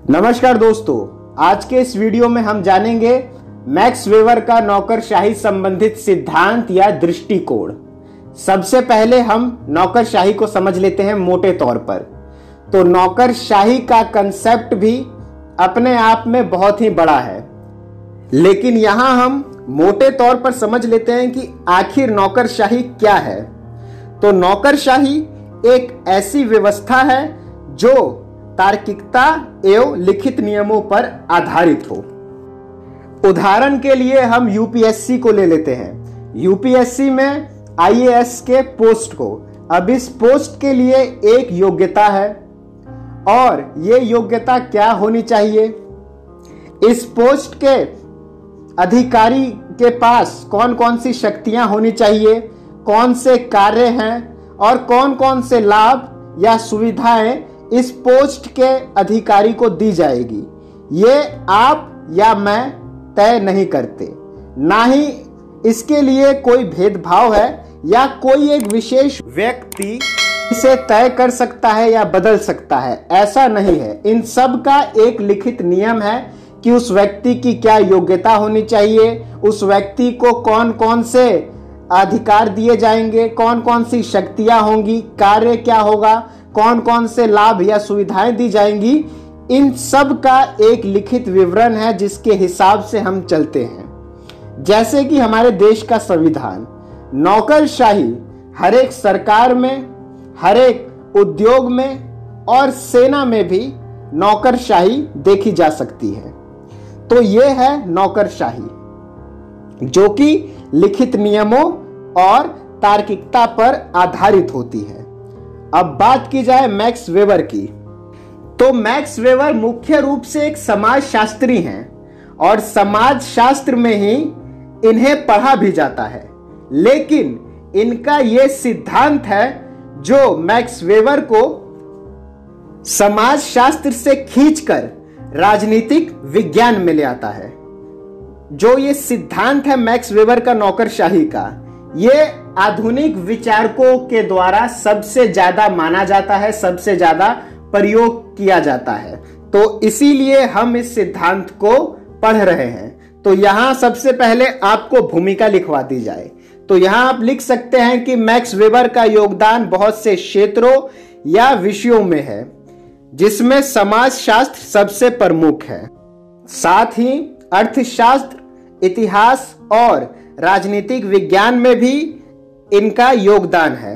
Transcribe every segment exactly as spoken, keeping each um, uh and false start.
नमस्कार दोस्तों, आज के इस वीडियो में हम जानेंगे मैक्स वेबर का नौकरशाही संबंधित सिद्धांत या दृष्टिकोण। सबसे पहले हम नौकरशाही को समझ लेते हैं मोटे तौर पर। तो नौकरशाही का कंसेप्ट भी अपने आप में बहुत ही बड़ा है, लेकिन यहां हम मोटे तौर पर समझ लेते हैं कि आखिर नौकरशाही क्या है। तो नौकरशाही एक ऐसी व्यवस्था है जो तार्किकता एवं लिखित नियमों पर आधारित हो। उदाहरण के लिए हम यूपीएससी को ले लेते हैं। यूपीएससी में आईएएस के पोस्ट को, अब इस पोस्ट के लिए एक योग्यता है और ये योग्यता क्या होनी चाहिए, इस पोस्ट के अधिकारी के पास कौन कौन सी शक्तियां होनी चाहिए, कौन से कार्य हैं और कौन कौन से लाभ या सुविधाएं इस पोस्ट के अधिकारी को दी जाएगी, ये आप या मैं तय नहीं करते। ना ही इसके लिए कोई भेदभाव है या कोई एक विशेष व्यक्ति इसे तय कर सकता है या बदल सकता है, ऐसा नहीं है। इन सब का एक लिखित नियम है कि उस व्यक्ति की क्या योग्यता होनी चाहिए, उस व्यक्ति को कौन कौन से अधिकार दिए जाएंगे, कौन कौन सी शक्तियां होंगी, कार्य क्या होगा, कौन कौन से लाभ या सुविधाएं दी जाएंगी। इन सब का एक लिखित विवरण है जिसके हिसाब से हम चलते हैं। जैसे कि हमारे देश का संविधान, नौकरशाही हर एक सरकार में, हर एक उद्योग में और सेना में भी नौकरशाही देखी जा सकती है। तो यह है नौकरशाही, जो कि लिखित नियमों और तार्किकता पर आधारित होती है। अब बात की जाए मैक्स वेबर की, तो मैक्स वेबर मुख्य रूप से एक समाजशास्त्री हैं और समाज शास्त्र में ही इन्हें पढ़ा भी जाता है। लेकिन इनका यह सिद्धांत है जो मैक्स वेबर को समाज शास्त्र से खींचकर राजनीतिक विज्ञान में ले आता है। जो ये सिद्धांत है मैक्स वेबर का नौकरशाही का, ये आधुनिक विचारकों के द्वारा सबसे ज्यादा माना जाता है, सबसे ज्यादा प्रयोग किया जाता है। तो इसीलिए हम इस सिद्धांत को पढ़ रहे हैं। तो यहां सबसे पहले आपको भूमिका लिखवा दी जाए, तो यहां आप लिख सकते हैं कि मैक्स वेबर का योगदान बहुत से क्षेत्रों या विषयों में है, जिसमें समाजशास्त्र सबसे प्रमुख है। साथ ही अर्थशास्त्र, इतिहास और राजनीतिक विज्ञान में भी इनका योगदान है।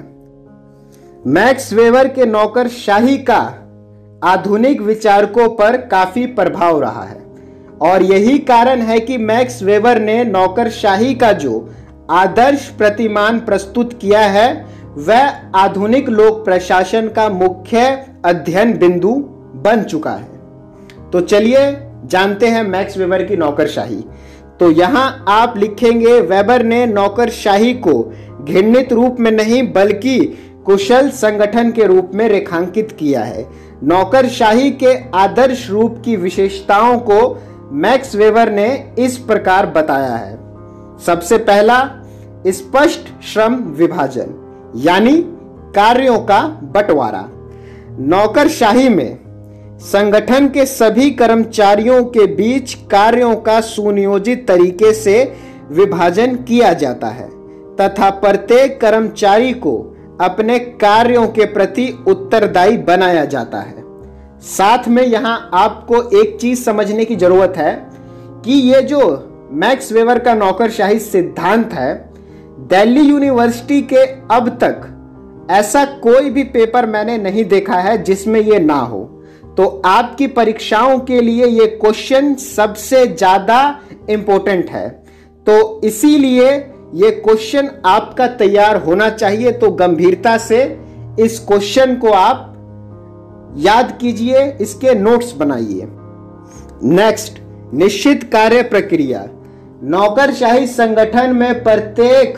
मैक्स वेबर के नौकरशाही का आधुनिक विचारकों पर काफी प्रभाव रहा है और यही कारण है कि मैक्स वेबर ने नौकरशाही का जो आदर्श प्रतिमान प्रस्तुत किया है वह आधुनिक लोक प्रशासन का मुख्य अध्ययन बिंदु बन चुका है। तो चलिए जानते हैं मैक्स वेबर की नौकरशाही। तो यहां आप लिखेंगे, वेबर ने नौकरशाही को घृणित रूप में नहीं बल्कि कुशल संगठन के रूप में रेखांकित किया है। नौकरशाही के आदर्श रूप की विशेषताओं को मैक्स वेबर ने इस प्रकार बताया है। सबसे पहला, स्पष्ट श्रम विभाजन यानी कार्यों का बंटवारा। नौकरशाही में संगठन के सभी कर्मचारियों के बीच कार्यों का सुनियोजित तरीके से विभाजन किया जाता है तथा प्रत्येक कर्मचारी को अपने कार्यों के प्रति उत्तरदायी बनाया जाता है। साथ में यहां आपको एक चीज समझने की जरूरत है कि ये जो मैक्स वेबर का नौकरशाही सिद्धांत है, दिल्ली यूनिवर्सिटी के अब तक ऐसा कोई भी पेपर मैंने नहीं देखा है जिसमें ये ना हो। तो आपकी परीक्षाओं के लिए ये क्वेश्चन सबसे ज्यादा इंपॉर्टेंट है। तो इसीलिए ये क्वेश्चन आपका तैयार होना चाहिए। तो गंभीरता से इस क्वेश्चन को आप याद कीजिए, इसके नोट्स बनाइए। नेक्स्ट, निश्चित कार्य प्रक्रिया। नौकरशाही संगठन में प्रत्येक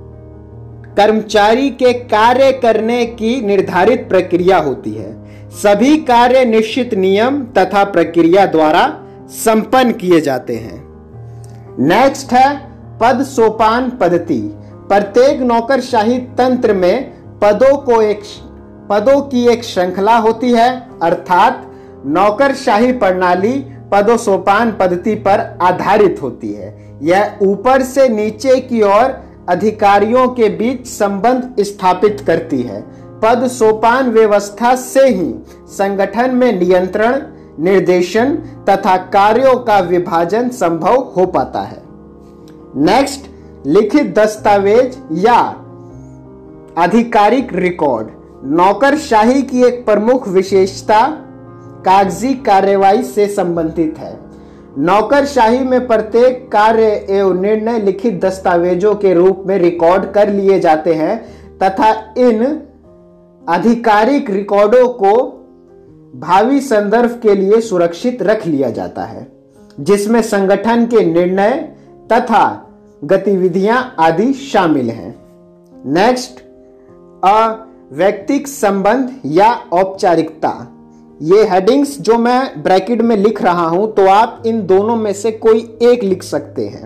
कर्मचारी के कार्य करने की निर्धारित प्रक्रिया होती है। सभी कार्य निश्चित नियम तथा प्रक्रिया द्वारा संपन्न किए जाते हैं। नेक्स्ट है पद सोपान पद्धति। प्रत्येक नौकरशाही तंत्र में पदों को एक पदों की एक श्रृंखला होती है, अर्थात नौकरशाही प्रणाली पदोसोपान पद्धति पर आधारित होती है। यह ऊपर से नीचे की ओर अधिकारियों के बीच संबंध स्थापित करती है। पद सोपान व्यवस्था से ही संगठन में नियंत्रण, निर्देशन तथा कार्यों का विभाजन संभव हो पाता है। नेक्स्ट, लिखित दस्तावेज या आधिकारिक रिकॉर्ड। नौकरशाही की एक प्रमुख विशेषता कागजी कार्यवाही से संबंधित है। नौकरशाही में प्रत्येक कार्य एवं निर्णय लिखित दस्तावेजों के रूप में रिकॉर्ड कर लिए जाते हैं तथा इन आधिकारिक रिकॉर्डों को भावी संदर्भ के लिए सुरक्षित रख लिया जाता है, जिसमें संगठन के निर्णय तथा गतिविधियां आदि शामिल हैं। नेक्स्ट, अवैयक्तिक संबंध या औपचारिकता। ये हेडिंग्स जो मैं ब्रैकेट में लिख रहा हूं, तो आप इन दोनों में से कोई एक लिख सकते हैं।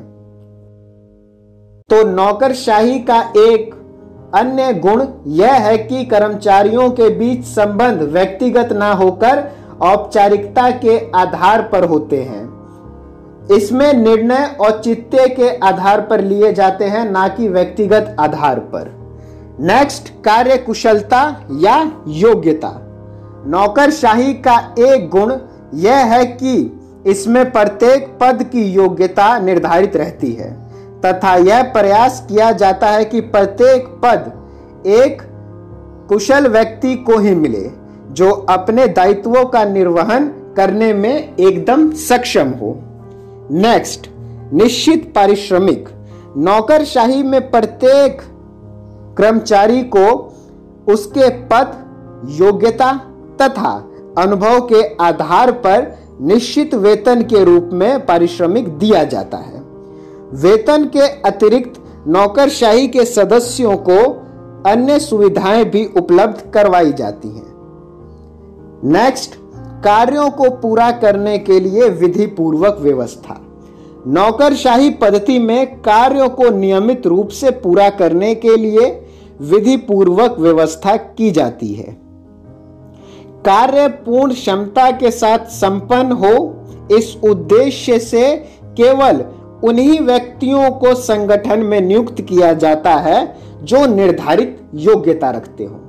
तो नौकरशाही का एक अन्य गुण यह है कि कर्मचारियों के बीच संबंध व्यक्तिगत ना होकर औपचारिकता के आधार पर होते हैं। इसमें निर्णय औचित्य के आधार पर लिए जाते हैं, ना कि व्यक्तिगत आधार पर। नेक्स्ट, कार्य कुशलता या योग्यता। नौकरशाही का एक गुण यह है कि इसमें प्रत्येक पद की योग्यता निर्धारित रहती है तथा यह प्रयास किया जाता है कि प्रत्येक पद एक कुशल व्यक्ति को ही मिले, जो अपने दायित्वों का निर्वहन करने में एकदम सक्षम हो। नेक्स्ट, निश्चित पारिश्रमिक। नौकरशाही में प्रत्येक कर्मचारी को उसके पद, योग्यता तथा अनुभव के आधार पर निश्चित वेतन के रूप में पारिश्रमिक दिया जाता है। वेतन के अतिरिक्त नौकरशाही के सदस्यों को अन्य सुविधाएं भी उपलब्ध करवाई जाती हैं। नेक्स्ट, कार्यों को पूरा करने के लिए विधि पूर्वक व्यवस्था। नौकरशाही पद्धति में कार्यों को नियमित रूप से पूरा करने के लिए विधि पूर्वक व्यवस्था की जाती है। कार्य पूर्ण क्षमता के साथ संपन्न हो, इस उद्देश्य से केवल उन्हीं व्यक्तियों को संगठन में नियुक्त किया जाता है जो निर्धारित योग्यता रखते हो।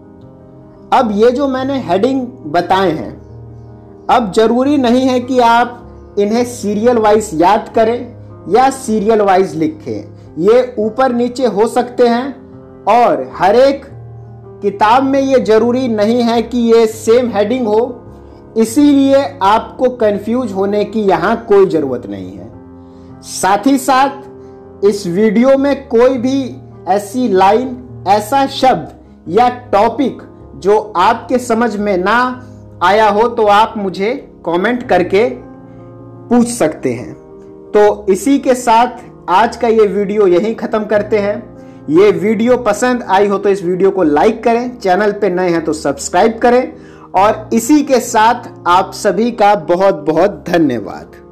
अब ये जो मैंने हेडिंग बताए हैं, अब जरूरी नहीं है कि आप इन्हें सीरियल वाइज याद करें या सीरियल वाइज लिखें। ये ऊपर नीचे हो सकते हैं और हर एक किताब में ये जरूरी नहीं है कि ये सेम हेडिंग हो, इसीलिए आपको कंफ्यूज होने की यहां कोई जरूरत नहीं है। साथ ही साथ इस वीडियो में कोई भी ऐसी लाइन, ऐसा शब्द या टॉपिक जो आपके समझ में ना आया हो तो आप मुझे कमेंट करके पूछ सकते हैं। तो इसी के साथ आज का ये वीडियो यहीं खत्म करते हैं। ये वीडियो पसंद आई हो तो इस वीडियो को लाइक करें, चैनल पे नए हैं तो सब्सक्राइब करें और इसी के साथ आप सभी का बहुत बहुत धन्यवाद।